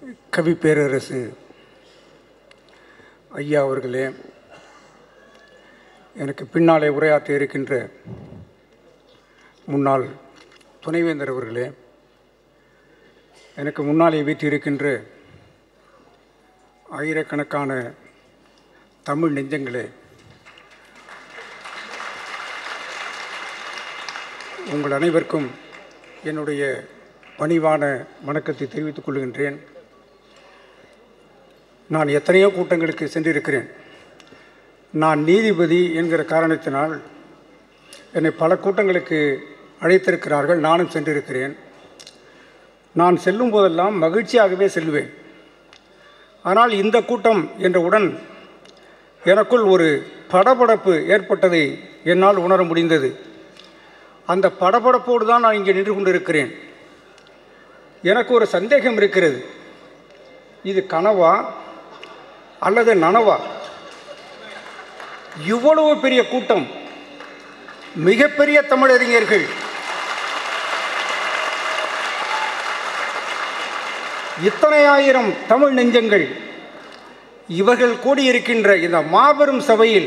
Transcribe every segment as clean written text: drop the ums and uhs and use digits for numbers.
கவி பேரரசு ஐயா அவர்களே, எனக்கு பின்னாலே உரையாற்ற இருக்கின்ற முன்னாள் துணைவேந்தர் அவர்களே, எனக்கு முன்னாலே வீற்றிருக்கின்ற ஆயிரக்கணக்கான தமிழ் நெஞ்சங்களே, உங்கள் அனைவருக்கும் என்னுடைய பணிவான வணக்கத்தை தெரிவித்துக் கொள்கின்றேன். நான் எத்தனையோ கூட்டங்களுக்கு சென்றிருக்கிறேன். நான் நீதிபதி என்கிற காரணத்தினால் என்னை பல கூட்டங்களுக்கு அழைத்திருக்கிறார்கள். நானும் சென்றிருக்கிறேன். நான் செல்லும் போதெல்லாம் மகிழ்ச்சியாகவே செல்வேன். ஆனால் இந்த கூட்டம் என்றவுடன் எனக்குள் ஒரு படபடப்பு ஏற்பட்டதை என்னால் உணர முடிந்தது. அந்த படபடப்போடு தான் நான் இங்கே நின்று கொண்டிருக்கிறேன். எனக்கு ஒரு சந்தேகம் இருக்கிறது. இது கனவா அல்லது நனவா? இவ்வளவு பெரிய கூட்டம், மிகப்பெரிய தமிழறிஞர்கள், இத்தனை ஆயிரம் தமிழ் நெஞ்சங்கள், இவர்கள் கூடியிருக்கின்ற இந்த மாபெரும் சபையில்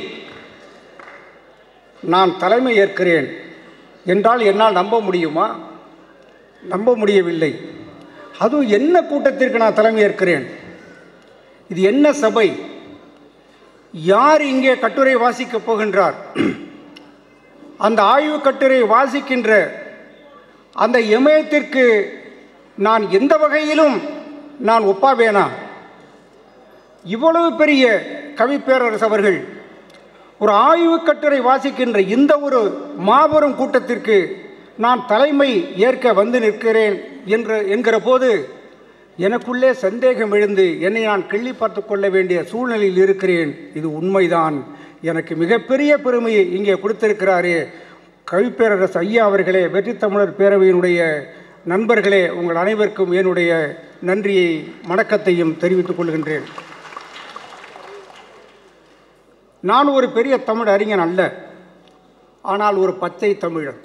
நான் தலைமை ஏற்கிறேன் என்றால் என்னால் நம்ப முடியுமா? நம்ப முடியவில்லை. அதுவும் என்ன கூட்டத்திற்கு நான் தலைமை ஏற்கிறேன்? இது என்ன சபை? யார் இங்கே கட்டுரை வாசிக்கப் போகின்றார்? அந்த ஆய்வு கட்டுரை வாசிக்கின்ற அந்த இமயத்திற்கு நான் எந்த வகையிலும் நான் ஒப்பாவேனா? இவ்வளவு பெரிய கவி பேரரசு அவர்கள் ஒரு ஆய்வு கட்டுரை வாசிக்கின்ற இந்த ஒரு மாபெரும் கூட்டத்திற்கு நான் தலைமை ஏற்க வந்து நிற்கிறேன் என்கிற போது எனக்குள்ளே சந்தேகம் எழுந்து என்னை நான் கிள்ளி பார்த்து கொள்ள வேண்டிய சூழ்நிலையில் இருக்கிறேன். இது உண்மைதான். எனக்கு மிகப்பெரிய பெருமையை இங்கே கொடுத்திருக்கிறாரே கவிப்பேரரசு ஐயா அவர்களே, வெற்றி தமிழர் பேரவையினுடைய நண்பர்களே, உங்கள் அனைவருக்கும் என்னுடைய நன்றியை வணக்கத்தையும் தெரிவித்துக் கொள்கின்றேன். நான் ஒரு பெரிய தமிழ் அறிஞன் அல்ல, ஆனால் ஒரு பச்சை தமிழன்.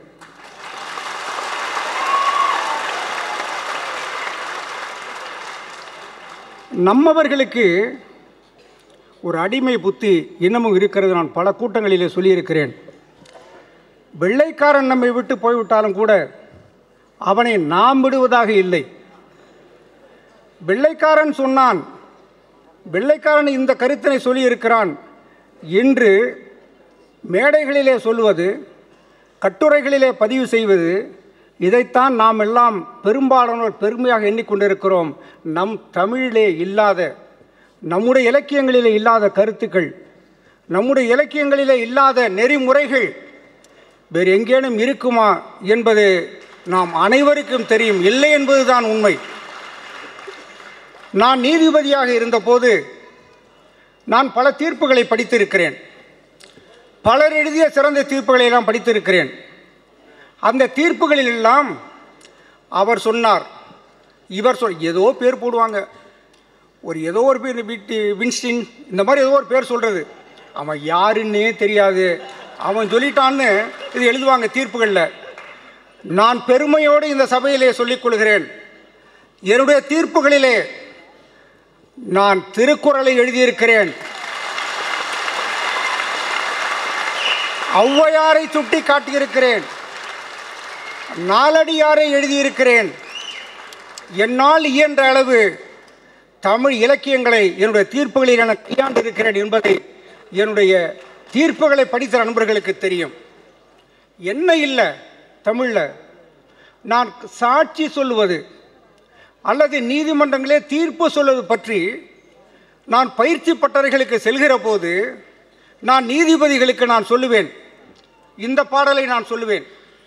நம்மவர்களுக்கு ஒரு அடிமை புத்தி இன்னமும் இருக்கிறது. நான் பல கூட்டங்களிலே சொல்லியிருக்கிறேன். வெள்ளைக்காரன் நம்மை விட்டு போய்விட்டாலும் கூட அவனை நாம் விடுவதாக இல்லை. வெள்ளைக்காரன் சொன்னான், வெள்ளைக்காரன் இந்த கருத்தினை சொல்லியிருக்கிறான் என்று மேடைகளிலே சொல்வது, கட்டுரைகளிலே பதிவு செய்வது, இதைத்தான் நாம் எல்லாம் பெரும்பாலானோர் பெருமையாக எண்ணிக்கொண்டிருக்கிறோம். நம் தமிழிலே இல்லாத, நம்முடைய இலக்கியங்களிலே இல்லாத கருத்துக்கள், நம்முடைய இலக்கியங்களிலே இல்லாத நெறிமுறைகள் வேறு எங்கேனும் இருக்குமா என்பது நாம் அனைவருக்கும் தெரியும். இல்லை என்பதுதான் உண்மை. நான் நீதிபதியாக இருந்தபோது நான் பல தீர்ப்புகளை படித்திருக்கிறேன். பலர் எழுதிய சிறந்த தீர்ப்புகளை எல்லாம் படித்திருக்கிறேன். அந்த தீர்ப்புகளில் எல்லாம் அவர் சொன்னார், இவர் ஏதோ பேர் போடுவாங்க, ஏதோ ஒரு பேர் வின்ஸ்டின், இந்த மாதிரி ஏதோ ஒரு பேர் சொல்கிறது, அவன் யாருன்னே தெரியாது, அவன் சொல்லிட்டான்னு இது எழுதுவாங்க தீர்ப்புகளில். நான் பெருமையோடு இந்த சபையிலே சொல்லிக்கொள்கிறேன், என்னுடைய தீர்ப்புகளிலே நான் திருக்குறளை எழுதியிருக்கிறேன், ஔவையாரை சுட்டி காட்டியிருக்கிறேன், நாலடியாரை எழுதியிருக்கிறேன். என்னால் இயன்ற அளவு தமிழ் இலக்கியங்களை என்னுடைய தீர்ப்புகளில் என கையாண்டிருக்கிறேன் என்பதை என்னுடைய தீர்ப்புகளை படித்த நண்பர்களுக்கு தெரியும். என்ன இல்லை தமிழில் நான் சாட்சி சொல்லுவது அல்லது நீதிமன்றங்களே தீர்ப்பு சொல்வது பற்றி நான் பயிற்சி பட்டறைகளுக்கு செல்கிற போது நான் நீதிபதிகளுக்கு நான் சொல்லுவேன், இந்த பாடலை நான் சொல்லுவேன்.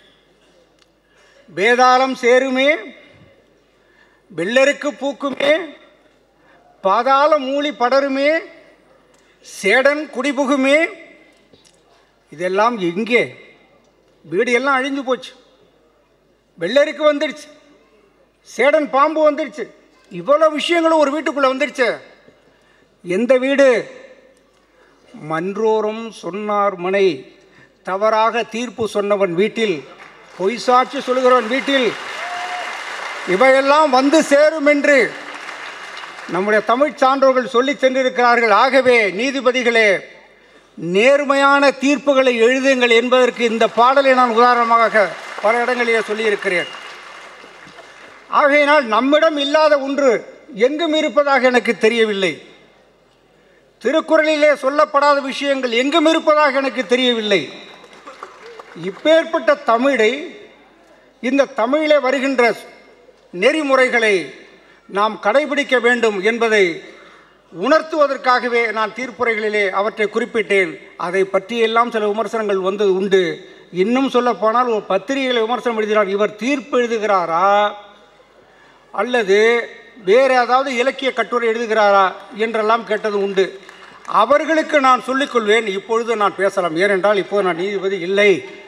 வேதாளம் சேருமே, வெள்ளருக்கு பூக்குமே, பாதாள மூலி படருமே, சேடன் குடிபுகுமே. இதெல்லாம் எங்கே? வீடு எல்லாம் அழிஞ்சு போச்சு, வெள்ளருக்கு வந்துடுச்சு, சேடன் பாம்பு வந்துடுச்சு, இவ்வளோ விஷயங்களும் ஒரு வீட்டுக்குள்ளே வந்துடுச்சு. எந்த வீடு? மன்றோரும் சொன்னார் மனை, தவறாக தீர்ப்பு சொன்னவன் வீட்டில், பொய் சாட்சி சொல்கிறவன் வீட்டில் இவையெல்லாம் வந்து சேரும் என்று நம்முடைய தமிழ் சான்றோர்கள் சொல்லி சென்றிருக்கிறார்கள். ஆகவே நீதிபதிகளே, நேர்மையான தீர்ப்புகளை எழுதுங்கள் என்பதற்கு இந்த பாடலை நான் உதாரணமாக பல இடங்களிலே சொல்லியிருக்கிறேன். ஆகையினால் நம்மிடம் இல்லாத ஒன்று எங்கும் இருப்பதாக எனக்கு தெரியவில்லை. திருக்குறளிலே சொல்லப்படாத விஷயங்கள் எங்கும் இருப்பதாக எனக்கு தெரியவில்லை. இப்பேற்பட்ட தமிழை, இந்த தமிழிலே வருகின்ற நெறிமுறைகளை நாம் கடைபிடிக்க வேண்டும் என்பதை உணர்த்துவதற்காகவே நான் தீர்ப்புரைகளிலே அவற்றை குறிப்பிட்டேன். அதை பற்றியெல்லாம் சில விமர்சனங்கள் வந்தது உண்டு. இன்னும் சொல்லப்போனால் ஒரு பத்திரிகையில் விமர்சனம் எழுதினார், இவர் தீர்ப்பு எழுதுகிறாரா அல்லது வேறு ஏதாவது இலக்கிய கட்டுரை எழுதுகிறாரா என்றெல்லாம் கேட்டது உண்டு. அவர்களுக்கு நான் சொல்லிக்கொள்வேன், இப்பொழுது நான் பேசலாம். ஏனென்றால் இப்போது நான் நீதிபதி இல்லை.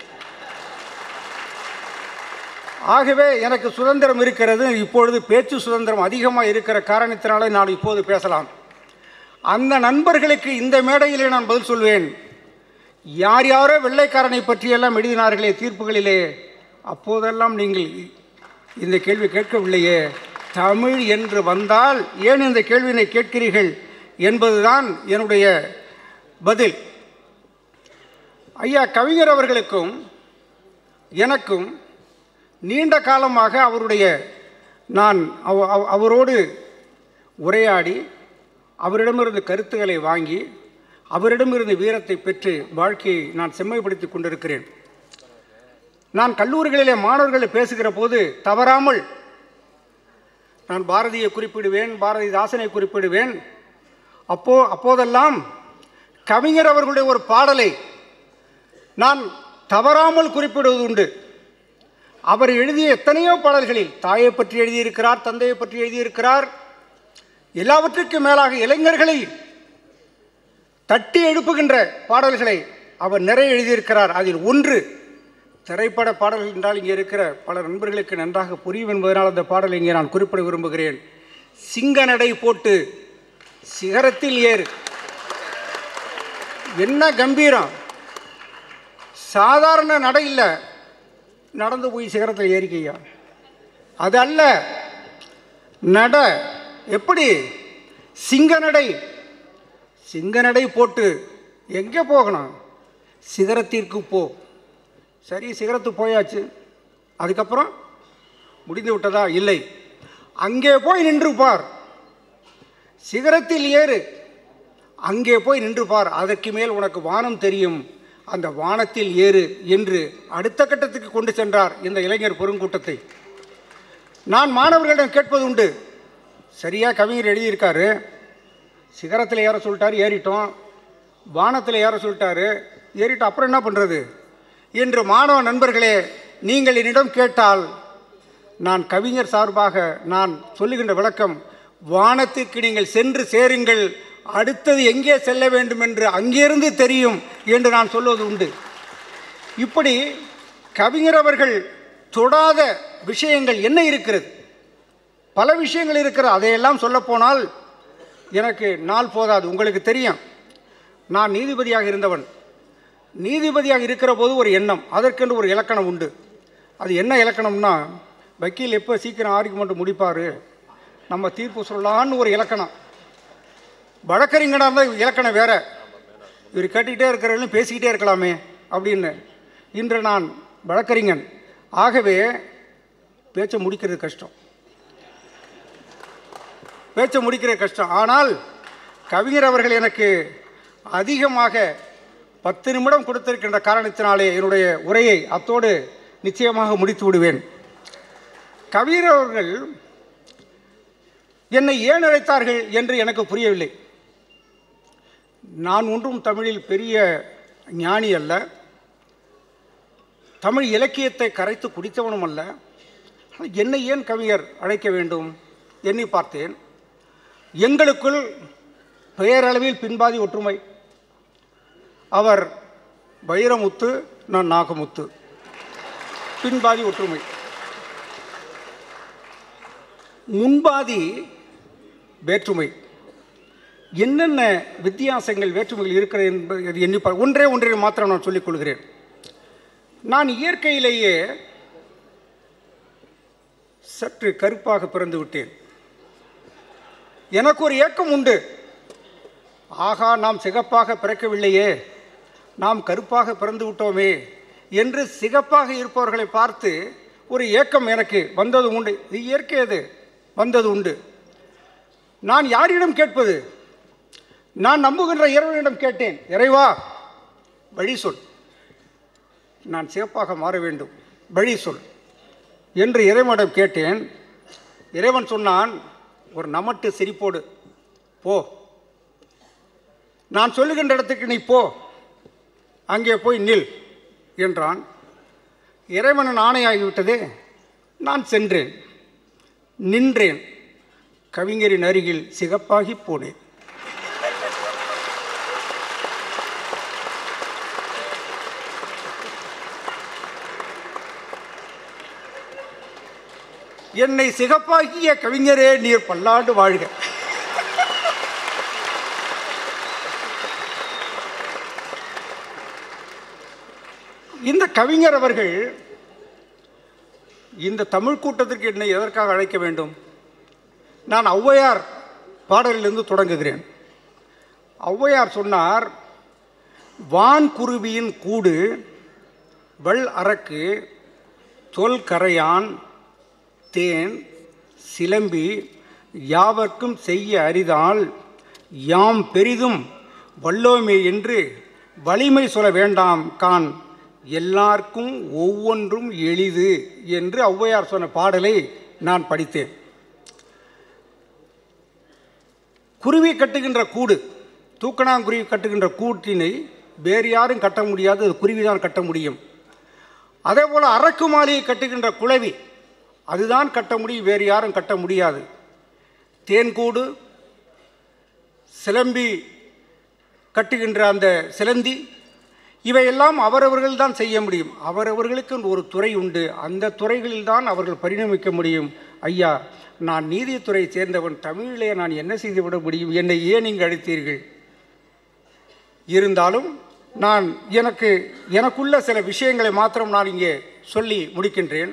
ஆகவே எனக்கு சுதந்திரம் இருக்கிறது. இப்பொழுது பேச்சு சுதந்திரம் அதிகமாக இருக்கிற காரணத்தினாலே நான் இப்போது பேசலாம். அந்த நண்பர்களுக்கு இந்த மேடையிலே நான் பதில் சொல்வேன். யார் யாரோ வெள்ளைக்காரனை பற்றியெல்லாம் எழுதினார்களே தீர்ப்புகளிலே, அப்போதெல்லாம் நீங்கள் இந்த கேள்வி கேட்கவில்லையே. தமிழ் என்று வந்தால் ஏன் இந்த கேள்வியினை கேட்கிறீர்கள் என்பதுதான் என்னுடைய பதில். ஐயா கவிஞர் அவர்களுக்கும் எனக்கும் நீண்ட காலமாக நான் அவரோடு உரையாடி, அவரிடமிருந்து கருத்துக்களை வாங்கி, அவரிடமிருந்து வீரத்தை பெற்று வாழ்க்கையை நான் செம்மைப்படுத்தி கொண்டிருக்கிறேன். நான் கல்லூரிகளிலே மாணவர்களை பேசுகிற போது தவறாமல் நான் பாரதியை குறிப்பிடுவேன், பாரதிதாசனை குறிப்பிடுவேன். அப்போதெல்லாம் கவிஞர் அவர்களுடைய ஒரு பாடலை நான் தவறாமல் குறிப்பிடுவது உண்டு. அவர் எழுதிய எத்தனையோ பாடல்களில் தாயை பற்றி எழுதியிருக்கிறார், தந்தையை பற்றி எழுதியிருக்கிறார். எல்லாவற்றுக்கும் மேலாக இளைஞர்களை தட்டி எழுப்புகின்ற பாடல்களை அவர் நிறைய எழுதியிருக்கிறார். அதில் ஒன்று திரைப்பட பாடல்கள் என்றால் இங்கே இருக்கிற பல நண்பர்களுக்கு நன்றாக புரியும் என்பதனால் அந்த பாடலை இங்கே நான் குறிப்பிட விரும்புகிறேன். சிங்க நடை போட்டு சிகரத்தில் ஏறு. என்ன கம்பீரம்! சாதாரண நடை இல்லை, நடந்து போய் சிகரத்தில் ஏறிக்கையா, அது அல்ல. நட எப்படி? சிங்கநடை. சிங்கநடை போட்டு எங்கே போகணும்? சிகரத்திற்கு போ. சரி, சிகரத்துக்கு போயாச்சு. அதுக்கப்புறம் முடிந்து விட்டதா? இல்லை. அங்கே போய் நின்று பார். சிகரத்தில் ஏறு, அங்கே போய் நின்று பார். அதற்கு மேல் உனக்கு வானம் தெரியும், அந்த வானத்தில் ஏறு என்று அடுத்த கட்டத்துக்கு கொண்டு சென்றார் இந்த இளைஞர் பெருங்கூட்டத்தை. நான் மாணவர்களிடம் கேட்பது உண்டு, சரியாக கவிஞர் எழுதியிருக்காரு, சிகரத்தில் ஏற சொல்லிட்டார், ஏறிட்டோம். வானத்தில் ஏற சொல்லிட்டாரு, ஏறிட்டோம், அப்புறம் என்ன பண்ணுறது என்று மாணவ நண்பர்களே நீங்கள் என்னிடம் கேட்டால் நான் கவிஞர் சார்பாக நான் சொல்லுகின்ற விளக்கம், வானத்திற்கு நீங்கள் சென்று சேருங்கள், அடுத்தது எங்கே செல்ல வேண்டும் என்று அங்கிருந்து தெரியும் என்று நான் சொல்வது உண்டு. இப்படி கவிஞர் அவர்கள் தொடாத விஷயங்கள் என்ன இருக்கிறது? பல விஷயங்கள் இருக்கிறது. அதையெல்லாம் சொல்லப்போனால் எனக்கு நாள் போதாது. உங்களுக்கு தெரியும், நான் நீதிபதியாக இருந்தவன். நீதிபதியாக இருக்கிற போது ஒரு எண்ணம், அதற்கென்று ஒரு இலக்கணம் உண்டு. அது என்ன இலக்கணம்னா, வக்கீல் எப்போ சீக்கிரம் ஆர்குமெண்ட் முடிப்பார், நம்ம தீர்ப்பு சொல்லலான்னு ஒரு இலக்கணம். வழக்கறிஞனாக இருந்தால் இலக்கணம் வேறு, இவர் கேட்டுக்கிட்டே இருக்கிறவங்களும் பேசிக்கிட்டே இருக்கலாமே அப்படின்னு. இன்று நான் வழக்கறிஞன், ஆகவே பேச்சை முடிக்கிறது கஷ்டம், பேச்சை முடிக்கிறது கஷ்டம். ஆனால் கவிஞர் அவர்கள் எனக்கு அதிகமாக 10 நிமிடம் கொடுத்திருக்கின்ற காரணத்தினாலே என்னுடைய உரையை அத்தோடு நிச்சயமாக முடித்து விடுவேன். கவிஞர் அவர்கள் என்னை ஏன் அழைத்தார்கள் என்று எனக்கு புரியவில்லை. நான் ஒன்றும் தமிழில் பெரிய ஞானி அல்ல, தமிழ் இலக்கியத்தை கரைத்து குடித்தவனும் அல்ல. என்னை ஏன் கவிஞர் அழைக்க வேண்டும் எண்ணி பார்த்தேன். எங்களுக்குள் பெயரளவில் பின்பாதி ஒற்றுமை. அவர் வைரமுத்து, நான் நாகமுத்து, பின்பாதி ஒற்றுமை. முன்பாதி வேற்றுமை. என்னென்ன வித்தியாசங்கள் வேற்றுமைகள் இருக்கிறது என்பது எண்ணி ஒன்றை மாத்திரம் நான் சொல்லிக் கொள்கிறேன். நான் இயற்கையிலேயே சற்று கருப்பாக பிறந்து விட்டேன். எனக்கு ஒரு ஏக்கம் உண்டு. ஆகா, நாம் சிகப்பாக பிறக்கவில்லையே, நாம் கருப்பாக பிறந்து விட்டோமே என்று சிகப்பாக இருப்பவர்களை பார்த்து ஒரு ஏக்கம் எனக்கு வந்தது உண்டு. இது இயற்கை, அது வந்தது உண்டு. நான் யாரிடம் கேட்பது? நான் நம்புகின்ற இறைவனிடம் கேட்டேன். இறைவா, வழி சொல், நான் சிகப்பாக மாற வேண்டும், வழி சொல் என்று இறைவனிடம் கேட்டேன். இறைவன் சொன்னான், ஒரு நமட்டு சிரிப்போடு போ, நான் சொல்லுகின்ற இடத்துக்கு நீ போ, அங்கே போய் நில் என்றான். இறைவன் ஆணையாகிவிட்டதே. நான் சென்றேன், நின்றேன், கவிஞரின் அருகில் சிகப்பாகி போனேன். என்னை சிகப்பாகிய கவிஞரே, நீர் பல்லாண்டு வாழ்க. இந்த கவிஞர் அவர்கள் இந்த தமிழ் கூட்டத்திற்கு என்னை எதற்காக அழைக்க வேண்டும்? நான் ஔவையார் பாடலிலிருந்து தொடங்குகிறேன். ஔவையார் சொன்னார், வான்குருவியின் கூடு வள் அரக்கு தொல் கரையான் தேன் சிலம்பி யாவர்க்கும் செய்ய அரிதால் யாம் பெரிதும் வல்லோமே என்று வலிமை சொல்ல வேண்டாம் கான் எல்லாருக்கும் ஒவ்வொன்றும் எளிது என்று ஔவையார் சொன்ன பாடலை நான் படித்தேன். குருவி கட்டுகின்ற கூடு, தூக்கணாங்குருவி கட்டுகின்ற கூட்டினை வேறு யாரும் கட்ட முடியாது, அது குருவிதான் கட்ட முடியும். அதே போல் அரக்கு மாலையை கட்டுகின்ற குளவி, அதுதான் கட்ட முடியும், வேறு யாரும் கட்ட முடியாது. தேன்கூடு, சிலம்பி கட்டுகின்ற அந்த சிலந்தி, இவையெல்லாம் அவரவர்கள் தான் செய்ய முடியும். அவரவர்களுக்கு ஒரு துறை உண்டு, அந்த துறைகளில் தான் அவர்கள் பரிணமிக்க முடியும். ஐயா, நான் நீதித்துறை சேர்ந்தவன், தமிழிலே நான் என்ன செய்துவிட முடியும்? என்னை ஏன் இங்கு அழைத்தீர்கள்? இருந்தாலும் நான் எனக்குள்ள சில விஷயங்களை மாத்திரம் நான் இங்கே சொல்லி முடிக்கின்றேன்.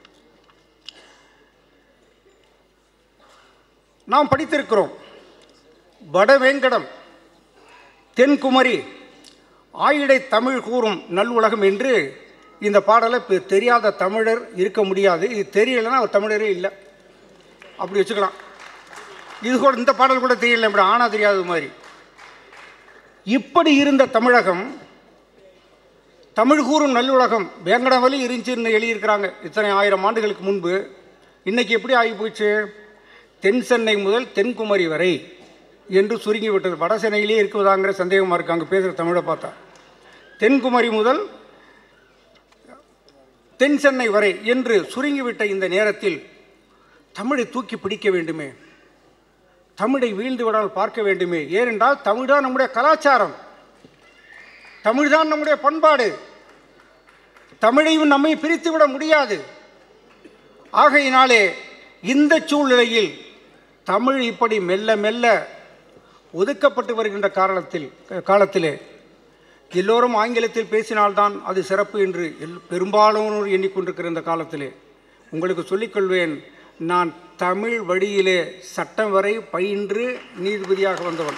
நாம் படித்திருக்கிறோம், வடவேங்கடம், தென்குமரி, ஆயிடை தமிழ் கூறும் நல்லுலகம் என்று இந்த பாடலை தெரியாத தமிழர் இருக்க முடியாது. இது தெரியலைன்னா ஒரு தமிழரே இல்லை, அப்படி வச்சுக்கலாம். இது கூட இந்த பாடல் கூட தெரியல, இப்படி ஆனா தெரியாத மாதிரி. இப்படி இருந்த தமிழகம், தமிழ் கூறும் நல்லுலகம் வேங்கடம் வழி இருந்துச்சுன்னு எழுதியிருக்கிறாங்க இத்தனை 1000 ஆண்டுகளுக்கு முன்பு. இன்றைக்கி எப்படி ஆகி போச்சு? தென் சென்னை முதல் தென்குமரி வரை என்று சுருங்கி விட்டது. வட சென்னையிலே இருக்குவதாங்கிற சந்தேகமாக இருக்குது அங்கே பேசுகிற தமிழை பார்த்தா. தென்குமரி முதல் தென் சென்னை வரை என்று சுருங்கிவிட்ட இந்த நேரத்தில் தமிழை தூக்கி பிடிக்க வேண்டுமே, தமிழை வீழ்ந்து விடாமல் பார்க்க வேண்டுமே. ஏனென்றால் தமிழ்தான் நம்முடைய கலாச்சாரம், தமிழ்தான் நம்முடைய பண்பாடு, தமிழையும் நம்மை பிரித்துவிட முடியாது. ஆகையினாலே இந்த சூழ்நிலையில் தமிழ் இப்படி மெல்ல மெல்ல ஒதுக்கப்பட்டு வருகின்ற காலத்திலே எல்லோரும் ஆங்கிலத்தில் பேசினால்தான் அது சிறப்பு என்று பெரும்பாலானோர் எண்ணிக்கொண்டிருக்கிற இந்த காலத்திலே உங்களுக்கு சொல்லிக்கொள்வேன், நான் தமிழ் வழியிலே சட்டம் வரை பயின்று நீதிபதியாக வந்தவன்.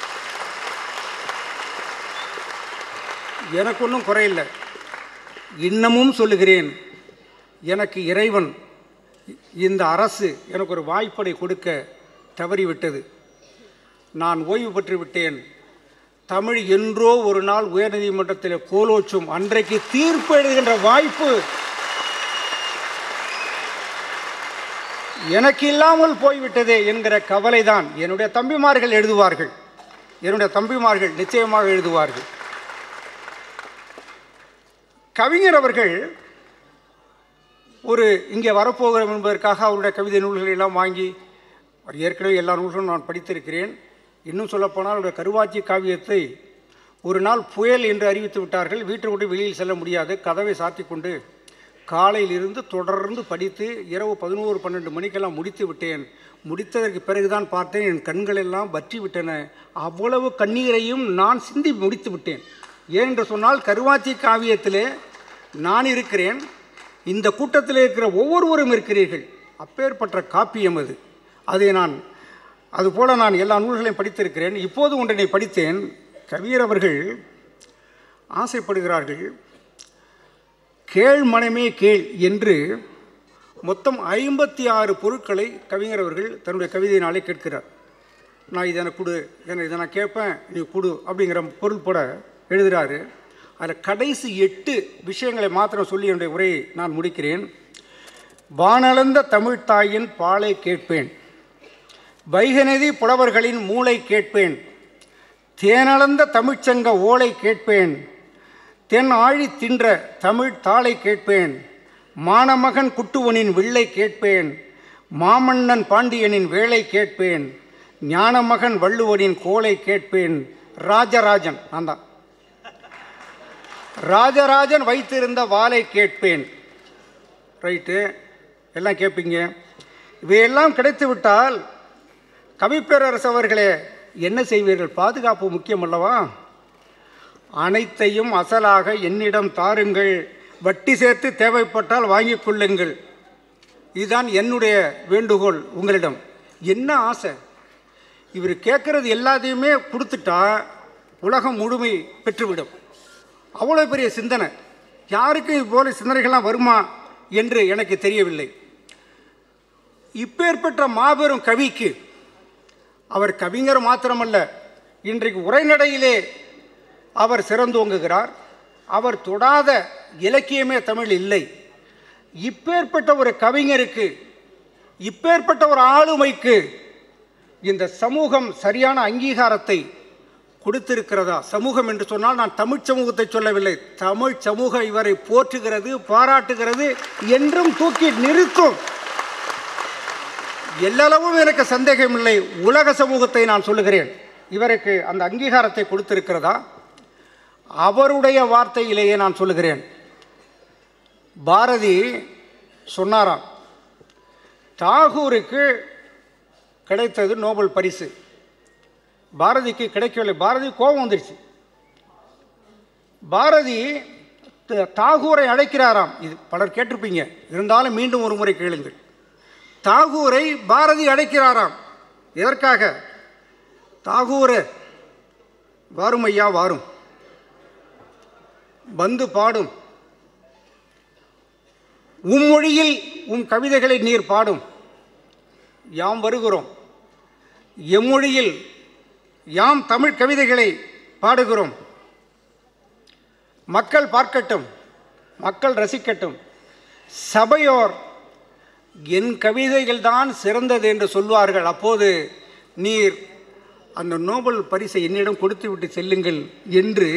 எனக்கு ஒன்றும் குறையில்லை. இன்னமும் சொல்லுகிறேன், எனக்கு இறைவன், இந்த அரசு எனக்கு ஒரு வாய்ப்பை கொடுக்க தவறிவிட்டது. நான் ஓய்வு பெற்று விட்டேன். தமிழ் என்றோ ஒரு நாள் உயர்நீதிமன்றத்தில் கோலோச்சும், அன்றைக்கு தீர்ப்பு எழுதுகின்ற வாய்ப்பு எனக்கு இல்லாமல் போய்விட்டதே என்கிற கவலைதான். என்னுடைய தம்பிமார்கள் எழுதுவார்கள், என்னுடைய தம்பிமார்கள் நிச்சயமாக எழுதுவார்கள். கவிஞர் அவர்கள் இங்கே வரப்போகிறோம் என்பதற்காக அவருடைய கவிதை நூல்களை எல்லாம் வாங்கி, ஏற்கனவே எல்லா நூல்களும் நான் படித்திருக்கிறேன். இன்னும் சொல்லப்போனால் அவருடைய கருவாச்சி காவியத்தை ஒரு நாள் புயல் என்று அறிவித்து விட்டார்கள். வீட்டை விட்டு வெளியில் செல்ல முடியாது, கதவை சாத்தி கொண்டு காலையிலிருந்து தொடர்ந்து படித்து இரவு 11-12 மணிக்கெல்லாம் முடித்து விட்டேன். முடித்ததற்கு பிறகுதான் பார்த்தேன், என் கண்கள் எல்லாம் வற்றி விட்டன. அவ்வளவு கண்ணீரையும் நான் சிந்தி முடித்து விட்டேன். ஏனென்று சொன்னால் கருவாச்சி காவியத்திலே நான் இருக்கிறேன், இந்த கூட்டத்தில் இருக்கிற ஒவ்வொருவரும் இருக்கிறீர்கள். அப்பேற்பட்ட காப்பியம் அது. அதை நான் அதுபோல் நான் எல்லா நூல்களையும் படித்திருக்கிறேன். இப்போது ஒன்றினை படித்தேன். கவிஞர் அவர்கள் ஆசைப்படுகிறார்கள், கேள் மனமே கேள் என்று மொத்தம் 56 பொருட்களை கவிஞர் அவர்கள் தன்னுடைய கவிதையினாலே கேட்கிறார். நான் இதை எனக்கு கொடு, இதை நான் கேட்பேன், நீ கொடு அப்படிங்கிற பொருள் போட எழுதுகிறாரு. அதில் கடைசி 8 விஷயங்களை மாத்திரம் சொல்லி என்னுடைய உரையை நான் முடிக்கிறேன். வானளந்த தமிழ்த்தாயின் பாலை கேட்பேன், வைகநதி புலவர்களின் மூளை கேட்பேன், தேனளந்த தமிழ்ச்சங்க ஓலை கேட்பேன், தென் ஆழி தின்ற தமிழ் தாளை கேட்பேன், மானமகன் குட்டுவனின் வில்லை கேட்பேன், மாமன்னன் பாண்டியனின் வேலை கேட்பேன், ஞானமகன் வள்ளுவனின் கோலை கேட்பேன். ராஜராஜன் நான் தான், ராஜராஜன் வைத்திருந்த வாளை கேட்பேன். ரைட்டு, எல்லாம் கேட்பீங்க. இவையெல்லாம் கிடைத்து விட்டால் கவிப்பேரரசு அவர்களே என்ன செய்வீர்கள்? பாதுகாப்பு முக்கியம் அல்லவா? அனைத்தையும் அசலாக என்னிடம் தாருங்கள், வட்டி சேர்த்து தேவைப்பட்டால் வாங்கிக் கொள்ளுங்கள். இதுதான் என்னுடைய வேண்டுகோள் உங்களிடம். என்ன ஆசை? இவர் கேட்குறது எல்லாத்தையுமே கொடுத்துட்டா உலகம் முழுமை பெற்றுவிடும். அவ்வளோ பெரிய சிந்தனை. யாருக்கும் இது போல சிந்தனைகள்லாம் வருமா என்று எனக்கு தெரியவில்லை. இப்பேற்பட்ட மாபெரும் கவிக்கு, அவர் கவிஞர் மாத்திரமல்ல, இன்றைக்கு உரைநடையிலே அவர் சிறந்தோங்குகிறார். அவர் தொடாத இலக்கியமே தமிழ் இல்லை. இப்பேற்பட்ட ஒரு கவிஞருக்கு, இப்பேற்பட்ட ஒரு ஆளுமைக்கு இந்த சமூகம் சரியான அங்கீகாரத்தை கொடுத்திருக்கிறதா? சமூகம் என்று சொன்னால் நான் தமிழ் சமூகத்தை சொல்லவில்லை. தமிழ் சமூகம் இவரை போற்றுகிறது, பாராட்டுகிறது, என்றும் தூக்கி நிறுத்தும். எல்லளவும் எனக்கு சந்தேகமில்லை. உலக சமூகத்தை நான் சொல்லுகிறேன், இவருக்கு அந்த அங்கீகாரத்தை கொடுத்திருக்கிறதா? அவருடைய வார்த்தையிலேயே நான் சொல்லுகிறேன். பாரதி சொன்னாராம், தாகூருக்கு கிடைத்தது நோபல் பரிசு, பாரதிக்கு கிடைக்கவில்லை. பாரதி கோபம் வந்துடுச்சு. பாரதி தாகூரை அழைக்கிறாராம். இது பலர் கேட்டிருப்பீங்க, இருந்தாலும் மீண்டும் ஒரு முறை கேளுங்கள். தாகூரை பாரதி அழைக்கிறாராம். எதற்காக? தாகூர் வாரும் ஐயா வாரும், வந்து பாடும், உம்மொழியில் உம் கவிதைகளை நீர் பாடும், யாம் வருகிறோம், எம்மொழியில் யாம் தமிழ் கவிதைகளை பாடுகிறோம், மக்கள் பார்க்கட்டும், மக்கள் ரசிக்கட்டும், சபையோர் என் கவிதைகள் தான் சிறந்தது என்று சொல்வார்கள். அப்போது நீர் அந்த நோபல் பரிசை என்னிடம் கொடுத்து விட்டு செல்லுங்கள் என்று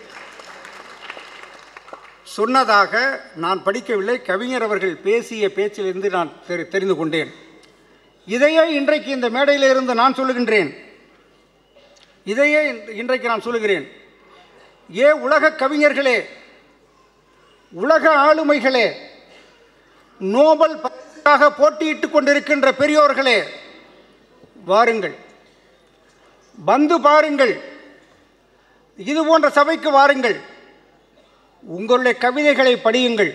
சொன்னதாக நான் படிக்கவில்லை. கவிஞர் அவர்கள் பேசிய பேச்சிலிருந்து நான் தெரிந்து கொண்டேன். இதையே இன்றைக்கு இந்த மேடையில் இருந்து நான் சொல்லுகின்றேன். இதையே இன்றைக்கு நான் சொல்லுகிறேன். உலக கவிஞர்களே, உலக ஆளுமைகளே, நோபல் பரிசுக்காக போட்டியிட்டுக் கொண்டிருக்கின்ற பெரியோர்களே, வாருங்கள், வந்து பாருங்கள், இது போன்ற சபைக்கு வாருங்கள், உங்களுடைய கவிதைகளை படியுங்கள்,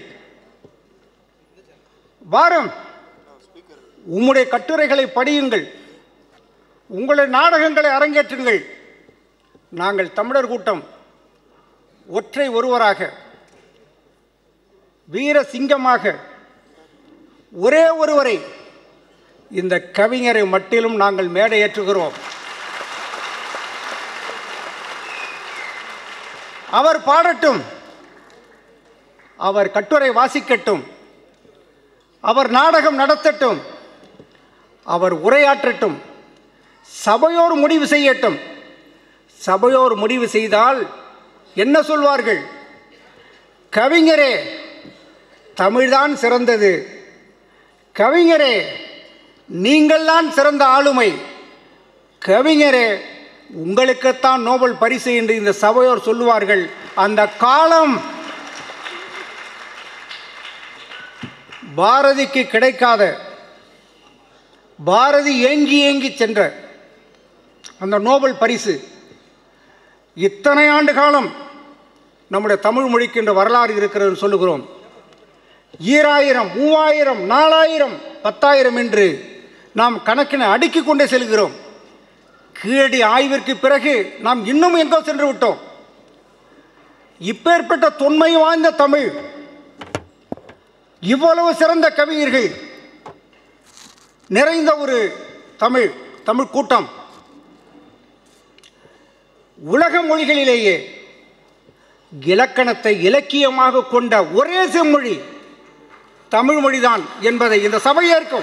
வாரம் உம்முடைய கட்டுரைகளை படியுங்கள், உங்களுடைய நாடகங்களை அரங்கேற்றுங்கள். நாங்கள் தமிழர் கூட்டம் ஒற்றை ஒருவராக, வீர சிங்கமாக, ஒரே ஒருவரை, இந்த கவிஞரை மட்டிலும் நாங்கள் மேடை ஏற்றுகிறோம். அவர் பாடட்டும், அவர் கட்டுரை வாசிக்கட்டும், அவர் நாடகம் நடத்தட்டும், அவர் உரையாற்றட்டும், சபையோர் முடிவு செய்யட்டும். சபையோர் முடிவு செய்தால் என்ன சொல்வார்கள்? கவிஞரே, தமிழ்தான் சிறந்தது, கவிஞரே, நீங்கள்தான் சிறந்த ஆளுமை, கவிஞரே, உங்களுக்குத்தான் நோபல் பரிசு என்று இந்த சபையோர் சொல்லுவார்கள். அந்த காலம் பாரதிக்கு கிடைக்காத, பாரதி ஏங்கி ஏங்கி சென்ற அந்த நோபல் பரிசு இத்தனை ஆண்டு காலம் நம்முடைய தமிழ் மொழிக்கு என்ற வரலாறு இருக்கிறது சொல்லுகிறோம். 2000, 3000, 4000, 10,000 என்று நாம் கணக்கினை அடுக்கிக் கொண்டே செல்கிறோம். கீழடி ஆய்விற்கு பிறகு நாம் இன்னும் எங்கோ சென்று விட்டோம். இப்பேற்பட்ட தொன்மை வாய்ந்த தமிழ், இவ்வளவு சிறந்த கவிஞர்கள் நிறைந்த ஒரு தமிழ் கூட்டம், உலக மொழிகளிலேயே இலக்கணத்தை இலக்கியமாக கொண்ட ஒரே செம்மொழி தமிழ் மொழிதான் என்பதை இந்த சபை ஏற்கும்.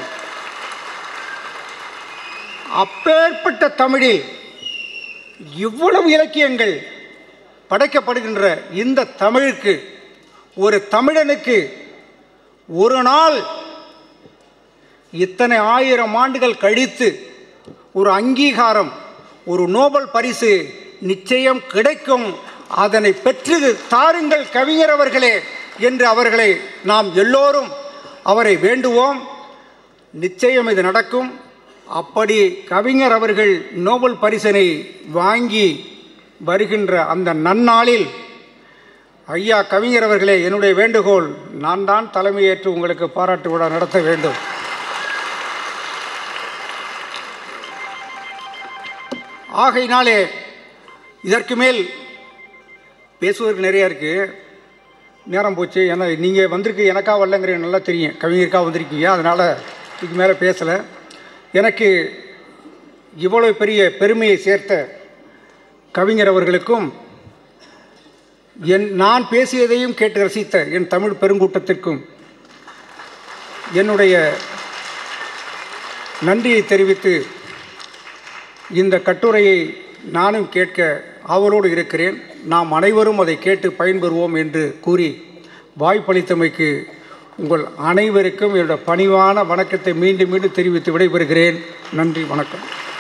அப்பேற்பட்ட தமிழில் இவ்வளவு இலக்கியங்கள் படைக்கப்படுகின்ற இந்த தமிழுக்கு, ஒரு தமிழனுக்கு ஒரு நாள் இத்தனை 1000 ஆண்டுகள் கழித்து ஒரு அங்கீகாரம், ஒரு நோபல் பரிசு நிச்சயம் கிடைக்கும். அதனை பெற்று தாருங்கள் கவிஞர் அவர்களே என்று அவர்களை நாம் எல்லோரும் அவரை வேண்டுவோம். நிச்சயம் இது நடக்கும். அப்படி கவிஞர் அவர்கள் நோபல் பரிசினை வாங்கி வருகின்ற அந்த நன்னாளில், ஐயா கவிஞர் அவர்களே, என்னுடைய வேண்டுகோள், நான் தான் தலைமையேற்று உங்களுக்கு பாராட்டு விழா நடத்த வேண்டும். ஆகையினாலே இதற்கு மேல் பேசுவதற்கு நிறையா இருக்குது. நேரம் போச்சு. ஏன்னா நீங்கள் வந்திருக்கு, எனக்கா வரலங்கிற நல்லா தெரியும், கவிஞருக்காக வந்திருக்கீங்க. அதனால் இதுக்கு மேலே பேசலை. எனக்கு இவ்வளோ பெரிய பெருமையை சேர்த்த கவிஞர் அவர்களுக்கும், நான் பேசியதையும் கேட்டு ரசித்த என் தமிழ் பெருங்கூட்டத்திற்கும் என்னுடைய நன்றியை தெரிவித்து, இந்த கட்டுரையை நானும் கேட்க ஆவலோடு இருக்கிறேன். நாம் அனைவரும் அதை கேட்டு பயன்பெறுவோம் என்று கூறி வாய்ப்பளித்தமைக்கு உங்கள் அனைவருக்கும் என்னுடைய பணிவான வணக்கத்தை மீண்டும் தெரிவித்து விடைபெறுகிறேன். நன்றி, வணக்கம்.